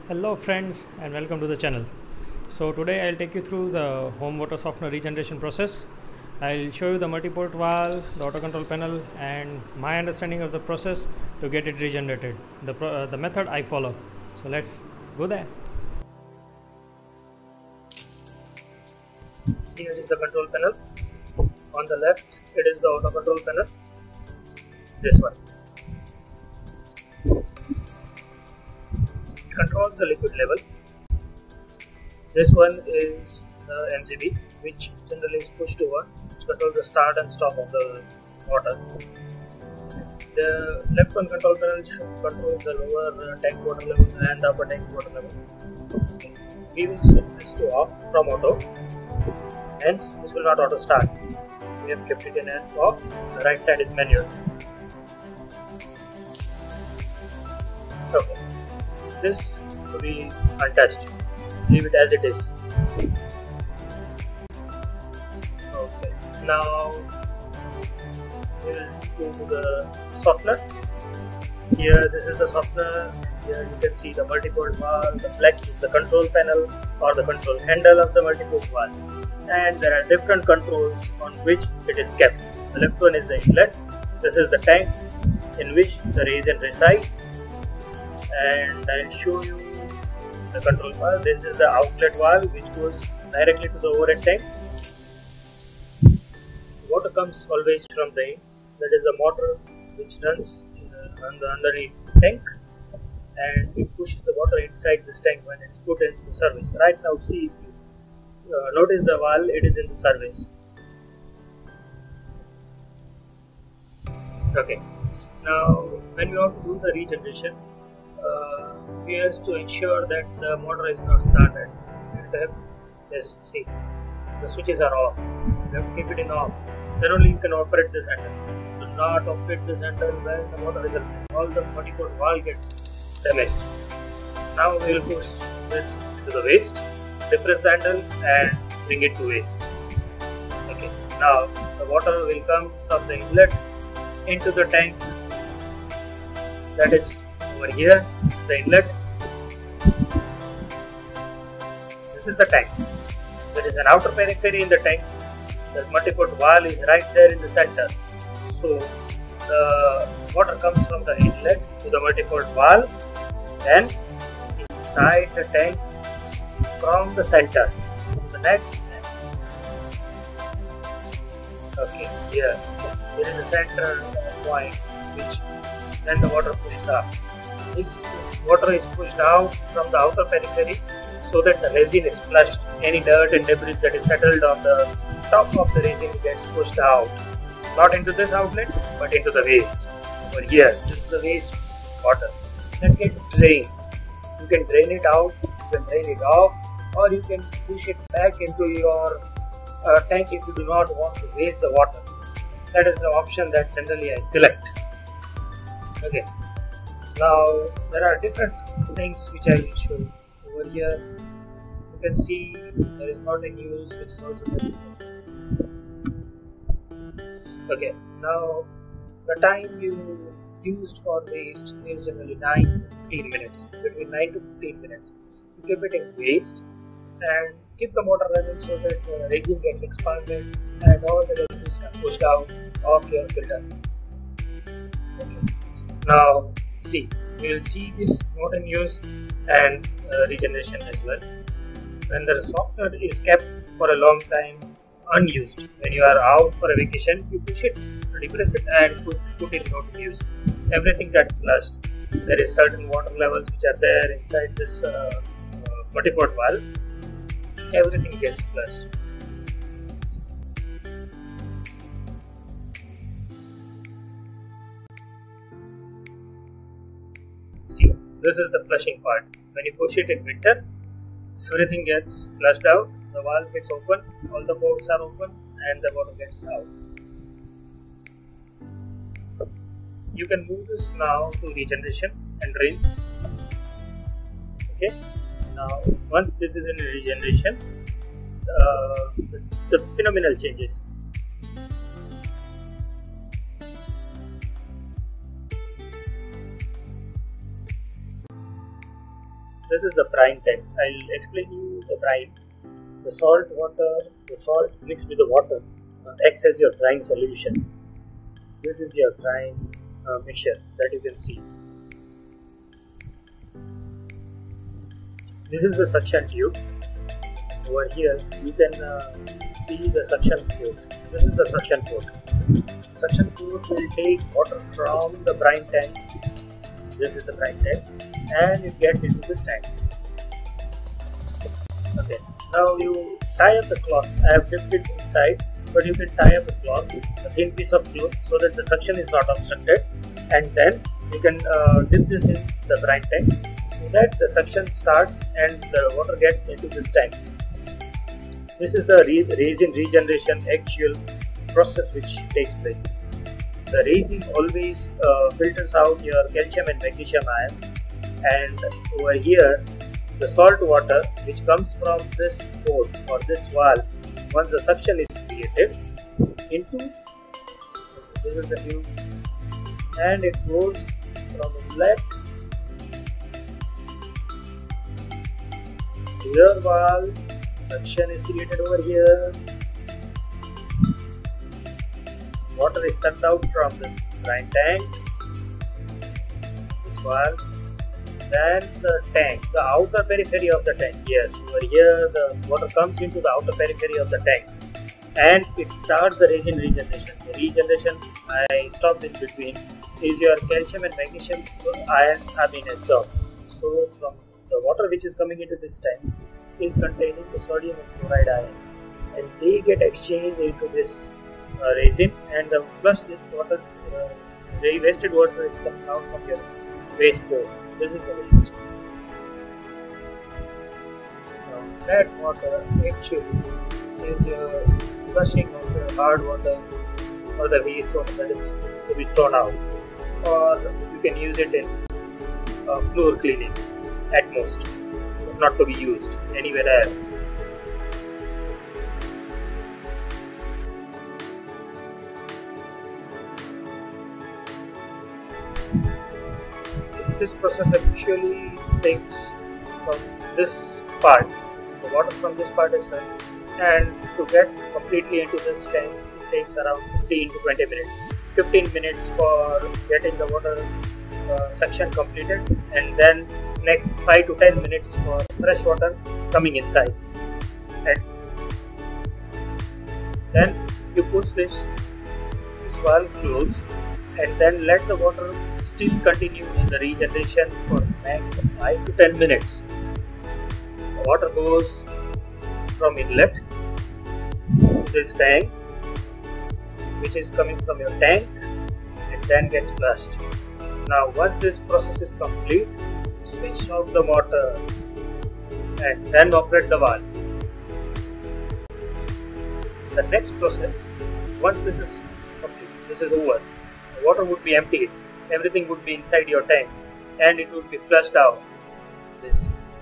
Hello friends and welcome to the channel. So today I'll take you through the home water softener regeneration process. I'll show you the multi-port valve, the auto control panel and my understanding of the process to get it regenerated, the method I follow. So let's go there. Here is the control panel. On the left it is the auto control panel. This one controls the liquid level. This one is the MCB, which generally is pushed to one, which controls the start and stop of the water. The left one control panel controls the lower tank water level and the upper tank water level. We will switch this to off from auto, hence this will not auto start. We have kept it in an off. The right side is manual. Okay. This will be untouched. Leave it as it is. Okay. Now we'll go to the softener. Here, this is the softener. Here you can see the multi-port valve, the flex, the control panel or the control handle of the multi-port valve. And there are different controls on which it is kept. The left one is the inlet. This is the tank in which the reagent resides. And I'll show you the control valve. This is the outlet valve which goes directly to the overhead tank. Water comes always from the end. That is the motor which runs on the underneath tank, and it pushes the water inside this tank when it's put into the service. Right now, see, if you notice the valve, it is in the service. Okay. Now, when you want to do the regeneration, we have to ensure that the motor is not started. Yes, see, the switches are off. You have to keep it in off. Then only you can operate this handle. Do not operate this handle when the motor is running. All the multi-port valve gets damaged. Now we will push this to the waste, depress the handle and bring it to waste. Okay. Now the water will come from the inlet into the tank. That is over here, the inlet. This is the tank. There is an outer periphery in the tank. The multi-port valve is right there in the center. So the water comes from the inlet to the multi-port valve and inside the tank from the center, from the neck. Okay, here is a center point which then the water pushes up. This water is pushed out from the outer periphery so that the resin is flushed. Any dirt and debris that is settled on the top of the resin gets pushed out. Not into this outlet, but into the waste. Over here, this is the waste water that gets drained. You can drain it out, you can drain it off, or you can push it back into your tank if you do not want to waste the water. That is the option that generally I select. Okay. Now there are different things which I will show you. Over here you can see there is not a news which is also there. Okay, now the time you used for waste is generally 9 to 15 minutes. Between 9 to 15 minutes you keep it in waste and keep the motor running so that the resin gets expanded and all the debris are pushed out of your filter. Okay. Now see, we will see this not in use and regeneration as well. When the softener is kept for a long time unused, when you are out for a vacation, you push it, depress it and put it not in use. Everything gets flushed. There is certain water levels which are there inside this multi-port valve. Everything gets flushed. See, this is the flushing part. When you push it in winter, everything gets flushed out, the valve gets open, all the ports are open and the water gets out. You can move this now to regeneration and rinse. Okay. Now once this is in regeneration, the phenomenal changes. this is the brine tank. I'll explain you the brine. The salt mixed with the water acts as your brine solution. This is your brine mixture that you can see. This is the suction tube. Over here you can see the suction port. This is the suction port. Suction port will take water from the brine tank. This is the brine tank, and it gets into this tank. Okay. Now you tie up the cloth. I have dipped it inside, but you can tie up the cloth, a thin piece of cloth, so that the suction is not obstructed, and then you can dip this in the brine tank, so that the suction starts and the water gets into this tank. This is the resin regeneration actual process which takes place. The resin always filters out your calcium and magnesium ions, and over here the salt water which comes from this port or this valve, once the suction is created into, this is the tube, and it goes from inlet to your valve. Suction is created over here. Water is sucked out from this brine tank, this valve. Then the tank, the outer periphery of the tank. Yes, over here the water comes into the outer periphery of the tank, and it starts the regeneration. The regeneration, I stopped in between, is your calcium and magnesium ions have been absorbed. So from the water which is coming into this tank is containing the sodium and chloride ions, and they get exchanged into this resin, and the flushed water, the wasted water is coming out from your waste port. This is the waste. Now that water actually is your flushing of the hard water or the waste water that is to be thrown out, or you can use it in floor cleaning at most, but not to be used anywhere else. This process actually takes from this part, the water from this part is sucked, and to get completely into this tank it takes around 15 to 20 minutes. 15 minutes for getting the water suction completed, and then next 5 to 10 minutes for fresh water coming inside. And then you push this valve close, and then let the water still continue in the regeneration for max 5 to 10 minutes. The water goes from inlet to this tank, which is coming from your tank, and then gets flushed. Now once this process is complete, switch off the motor and then operate the valve. The next process, once this is complete, this is over, the water would be emptied. Everything would be inside your tank, and it would be flushed out. This.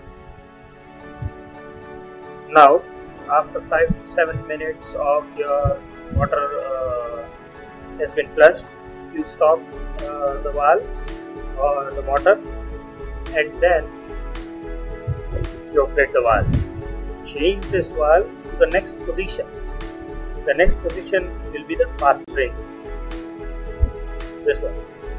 Now, after 5 to 7 minutes of your water has been flushed, you stop the valve or the motor, and then you operate the valve. Change this valve to the next position. The next position will be the fast rinse. This one.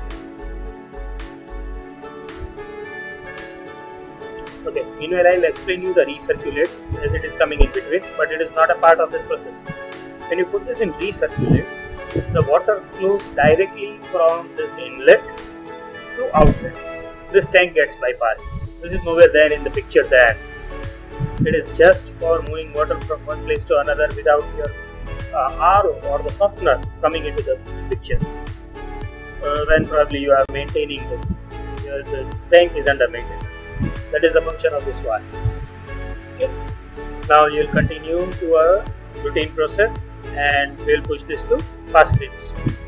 Okay, meanwhile I'll explain you the recirculate, as it is coming in between, but it is not a part of this process. When you put this in recirculate, the water flows directly from this inlet to outlet. This tank gets bypassed. This is nowhere there in the picture there. It is just for moving water from one place to another without your RO or the softener coming into the picture. When probably you are maintaining this, this tank is under maintenance. That is the function of this valve. Okay. Now you will continue to a routine process, and we will push this to fast rinse.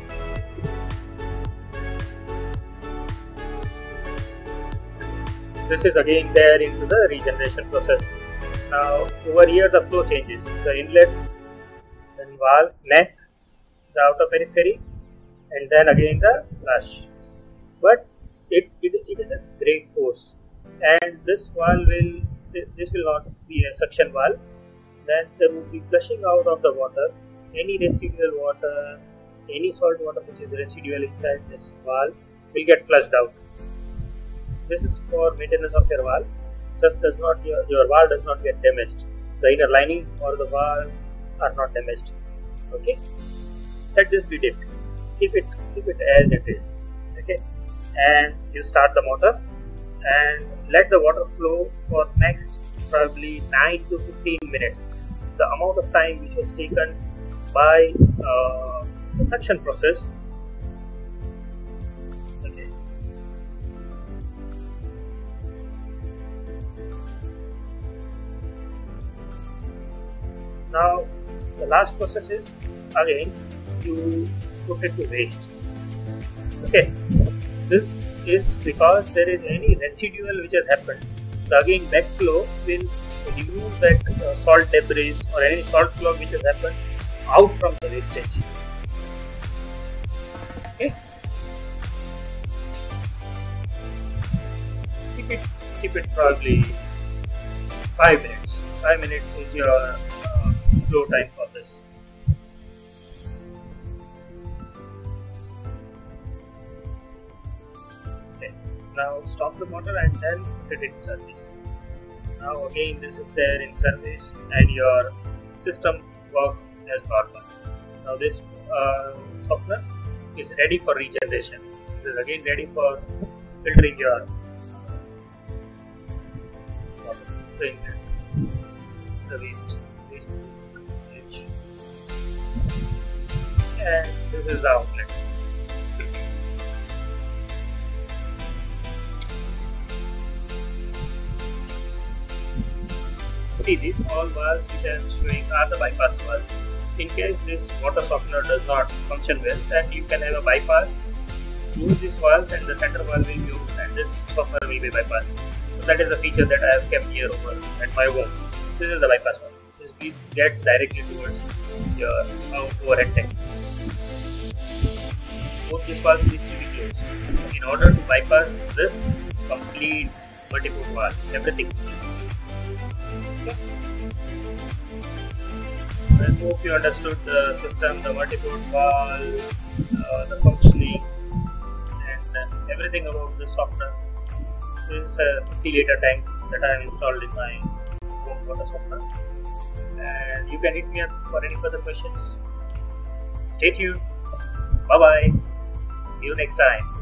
This is again there into the regeneration process. Now over here the flow changes. The inlet, then valve, neck, the outer periphery, and then again the flush. But it is a great force, and this valve will not be a suction valve. Then there will be flushing out of the water. Any residual water, any salt water which is residual inside this valve will get flushed out. This is for maintenance of your valve. Just does not your valve does not get damaged. The inner lining or the valve are not damaged. Okay, let this be dipped. Keep it as it is. Okay, and you start the motor and let the water flow for next probably 9 to 15 minutes. The amount of time which was taken by the suction process. Okay. Now the last process is again you put it to waste. Okay, this is because there is any residual which has happened. So again backflow will remove that salt debris or any salt clog which has happened out from the wastage. Okay, keep it probably 5 minutes. 5 minutes is your flow time for this. Okay, now stop the motor and then put it in service. Now again this is there in service and your system works as normal. Now this softener is ready for regeneration. This is again ready for filtering your water. This is the waste edge. And this is the outlet. See, these all valves which I am showing are the bypass valves. In case this water softener does not function well, then you can have a bypass. Use these valves and the center valve will be used and this softener will be bypassed. So that is the feature that I have kept here over at my home. This is the bypass valve. This gets directly towards your overhead tank. Both these valves need to be closed in order to bypass this complete multi-port valve. Everything. I hope you understood the system, the multi-port valve, the functioning, and everything about the softener. This is a 50-liter tank that I have installed in my home water softener. And you can hit me up for any further questions. Stay tuned. Bye bye. See you next time.